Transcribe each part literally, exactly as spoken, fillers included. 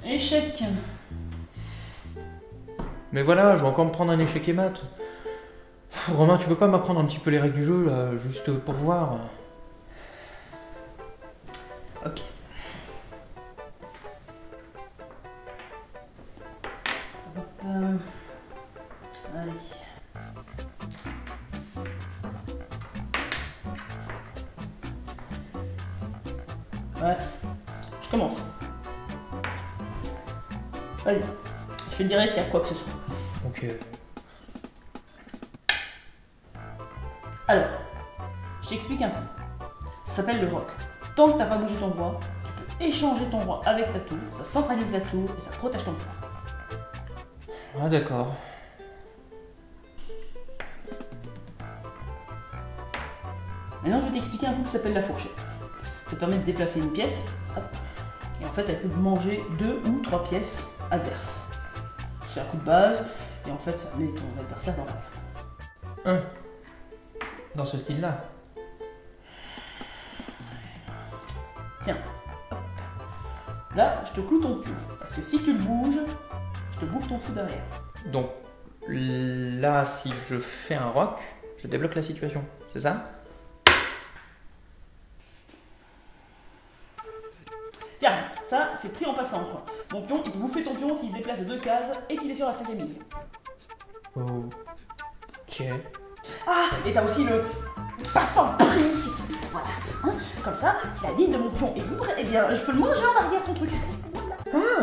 Échec. Mais voilà, je vais encore me prendre un échec et mat. Pff, Romain, tu veux pas m'apprendre un petit peu les règles du jeu, là, juste pour voir? Ok. Hop, euh, Allez. Ouais, je commence. Vas-y, je te dirai s'il y a quoi que ce soit. Ok. Alors, je t'explique un peu. Ça s'appelle le rock. Tant que t'as pas bougé ton roi, tu peux échanger ton roi avec ta tour, ça centralise la tour et ça protège ton roi. Ah d'accord. Maintenant, je vais t'expliquer un coup qui s'appelle la fourchette. Ça te permet de déplacer une pièce, hop, et en fait, elle peut manger deux ou trois pièces adverses. C'est un coup de base, et en fait, ça met ton adversaire dans la merde. Un. Dans ce style-là. Tiens, hop. Là, je te cloue ton pion, parce que si tu le bouges, je te bouffe ton fou derrière. Donc, là, si je fais un rock, je débloque la situation, c'est ça? Tiens, ça, c'est pris en passant, quoi. Mon pion, il peut bouffer ton pion s'il se déplace de deux cases et qu'il est sur la cinquième ligne. Ok. Ah, et t'as aussi le passant pris. Voilà. Hein, comme ça, si la ligne de mon pion est libre, eh bien, je peux le manger en arrière, ton truc. Voilà. Ah.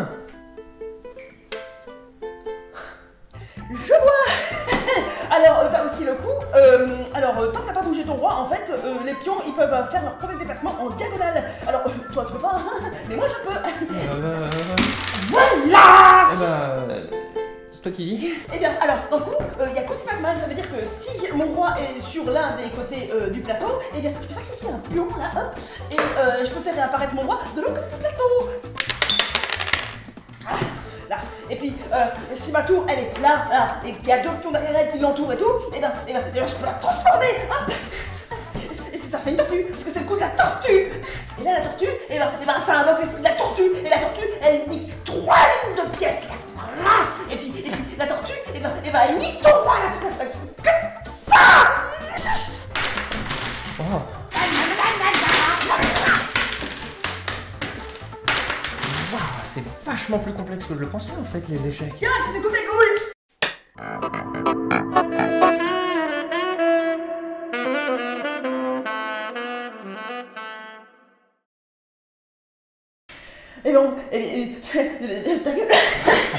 Je vois. Alors, euh, t'as aussi le coup. Euh, alors, euh, tant que t'as pas bougé ton roi, en fait, euh, les pions, ils peuvent euh, faire leur premier déplacement en diagonale. Alors, euh, toi, tu peux pas, hein, mais moi, je peux. Euh, Voilà. eh ben, c'est toi qui dis. Eh bien, alors, d'un coup, il euh, y a côté Pac-Man, ça veut dire que si mon roi est sur l'un des côtés euh, du plateau, eh bien, je peux sacrifier un pion, là, hop, et euh, je peux faire réapparaître mon roi de l'autre côté du plateau. Ah, là. Et puis, euh, si ma tour, elle est là, là, et qu'il y a deux pions derrière elle qui l'entourent et tout, eh bien, eh bien, eh bien, je peux la transformer, hop. Et ça fait une tortue, parce que c'est le coup de la tortue. Et là, la tortue, eh ben, eh ben, ça invoque l'esprit de la tortue, et la tortue, elle nique trois lignes de pièces, là. Et puis, et puis la tortue, et ben, et ben, elle nique ton roi, là. Comme ça. Oh. Waouh, c'est vachement plus complexe que je le pensais en fait, les échecs. Tiens, ça c'est coupé couilles. Et bon, et, et, et ta gueule.